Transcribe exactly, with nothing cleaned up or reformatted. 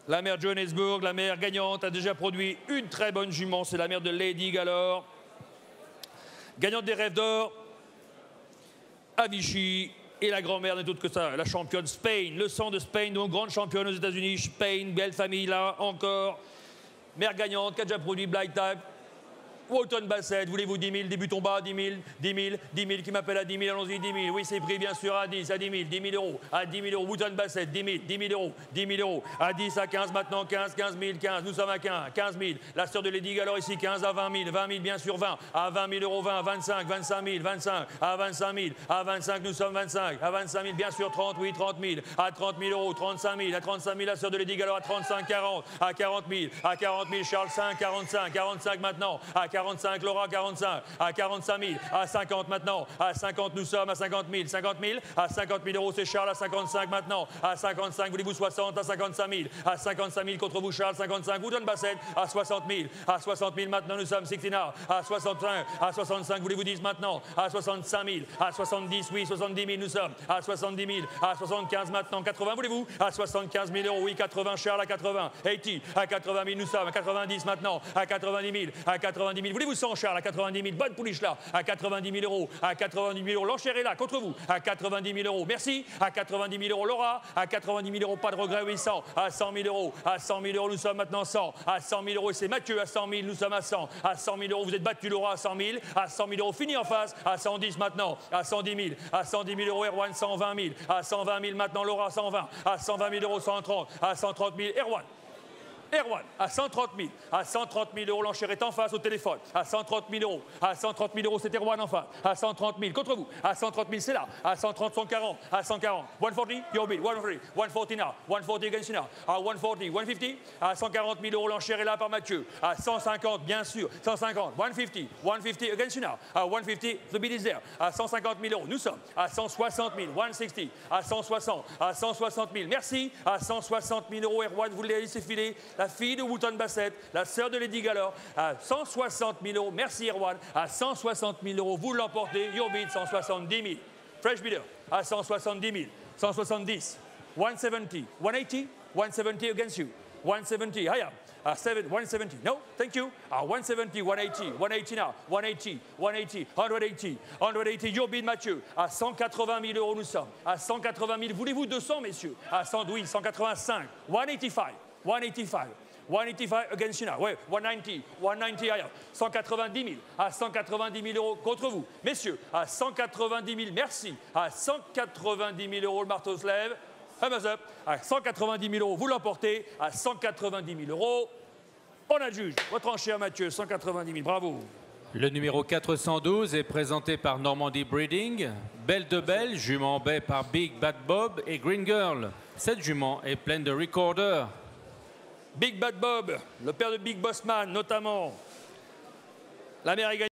La mère Johannesburg, la mère gagnante, a déjà produit une très bonne jument. C'est la mère de Lady Galore. Gagnante des rêves d'or, à Vichy. Et la grand-mère n'est autre que ça, la championne Spain. Le sang de Spain, donc grande championne aux États-Unis. Spain, belle famille là, encore. Mère gagnante qui a déjà produit Blind Type. Walton Bassett, voulez-vous dix mille, débutons bas, dix mille, dix mille, dix mille, qui m'appelle à dix mille, allons-y, dix mille, oui c'est pris bien sûr, à dix, à dix mille, dix mille euros, à dix mille euros, Walton Bassett, dix mille, dix mille euros, dix mille euros, à dix, à quinze maintenant, quinze, quinze mille, quinze, nous sommes à quinze, quinze mille, la sœur de Lady Galore ici, quinze à vingt mille, vingt mille bien sûr, vingt, à vingt mille euros, vingt, vingt-cinq, vingt-cinq mille, vingt-cinq, à vingt-cinq mille, à vingt-cinq, nous sommes vingt-cinq, à vingt-cinq mille, bien sûr, trente, oui, trente mille, à trente mille euros, trente-cinq mille, à trente-cinq mille, la sœur de Lady Galore, à trente-cinq, quarante, à quarante mille, à quarante mille, Charles cinq, quarante-cinq, quarante-cinq maintenant, à quarante-cinq, Laura, quarante-cinq, à quarante-cinq mille, à cinquante maintenant, à cinquante nous sommes, à cinquante mille, cinquante mille, à cinquante mille euros c'est Charles, à cinquante-cinq maintenant, à cinquante-cinq, voulez-vous soixante, à cinquante-cinq mille, à cinquante-cinq mille contre vous Charles, cinquante-cinq, vous donne Bassett, à soixante mille, à soixante mille maintenant nous sommes, Sixtina, à soixante-cinq, à soixante-cinq, voulez-vous dix maintenant, à soixante-cinq mille, à soixante-dix, oui, soixante-dix mille nous sommes, à soixante-dix mille, à soixante-quinze maintenant, quatre-vingts, voulez-vous, à soixante-quinze mille euros, oui, quatre-vingts, Charles, à quatre-vingts, quatre-vingts, à quatre-vingt mille nous sommes, à quatre-vingt-dix maintenant, à quatre-vingt-dix mille, à quatre-vingt-dix mille, voulez-vous cent Charles, à quatre-vingt-dix mille, bonne pouliche là, à quatre-vingt-dix mille euros, à quatre-vingt-dix mille euros, l'enchère est là, contre vous, à quatre-vingt-dix mille euros, merci, à quatre-vingt-dix mille euros, Laura, à quatre-vingt-dix mille euros, pas de regret, oui, cent, à cent mille euros, à cent mille euros, nous sommes maintenant cent, à cent mille euros, c'est Mathieu, à cent mille, nous sommes à cent, à cent mille euros, vous êtes battu, Laura, à cent mille, à cent mille euros, fini en face, à cent dix maintenant, à cent dix mille, à cent dix mille euros, Erwan, cent vingt mille, à cent vingt mille maintenant, Laura, cent vingt, à cent vingt mille euros, cent trente, à cent trente mille, Erwan. Erwan, à cent trente mille, à cent trente mille euros, l'enchère est en face au téléphone, à cent trente mille euros, à cent trente mille euros, c'est Erwan en face, à cent trente mille, contre vous, à cent trente mille, c'est là, à cent trente, cent quarante, à cent quarante, cent quarante, your bid, cent quarante, cent quarante now, cent quarante against you now, à cent quarante, cent cinquante, à cent quarante mille euros, l'enchère est là par Mathieu, à cent cinquante, bien sûr, cent cinquante, cent cinquante, cent cinquante against you now, à cent cinquante, the bid is there, à cent cinquante mille euros, nous sommes, à cent soixante mille, cent soixante, à cent soixante, à cent soixante mille, merci, à cent soixante mille euros, Erwan, vous l'avez laissé filer, la fille de Walton Bassett, la sœur de Lady Galore, à cent soixante mille euros. Merci Erwan. À cent soixante mille euros, vous l'emportez. Your bid, cent soixante-dix mille. Fresh bidder, à cent soixante-dix mille. cent soixante-dix. cent soixante-dix. cent quatre-vingts. cent soixante against you. cent soixante. I am. Uh, seven, one seventy. No, thank you. Uh, one seventy, one eighty, one eighty now. one eighty, one eighty, one eighty, one eighty. Your bid, Mathieu. À cent quatre-vingt mille euros, nous sommes. À cent quatre-vingt mille. Voulez-vous deux cents, messieurs? À cent, oui, cent quatre-vingt-cinq. one eighty-five. one eighty-five. one eighty-five against China. Ouais, one ninety, one ninety ailleurs. cent quatre-vingt-dix mille, à cent quatre-vingt-dix mille euros contre vous. Messieurs, à cent quatre-vingt-dix mille, merci. À cent quatre-vingt-dix mille euros, le marteau se lève. Thumbs up. À cent quatre-vingt-dix mille euros, vous l'emportez. À cent quatre-vingt-dix mille euros, on a le juge. Votre enchère, Mathieu, cent quatre-vingt-dix mille. Bravo. Le numéro quatre cent douze est présenté par Normandy Breeding. Belle de Belle, jument baie par Big Bad Bob et Green Girl. Cette jument est pleine de recorders. Big Bad Bob, le père de Big Bossman notamment. La mère est gagnante.